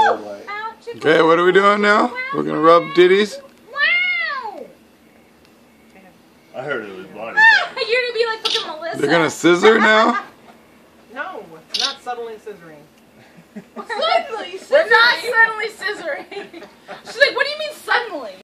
Okay, what are we doing now? We're gonna rub Diddy's. Wow! I heard it was body. You're gonna be like fucking Melissa. They're gonna scissor now? No, not subtly scissoring. Suddenly scissoring. We're not suddenly scissoring. She's like, what do you mean suddenly?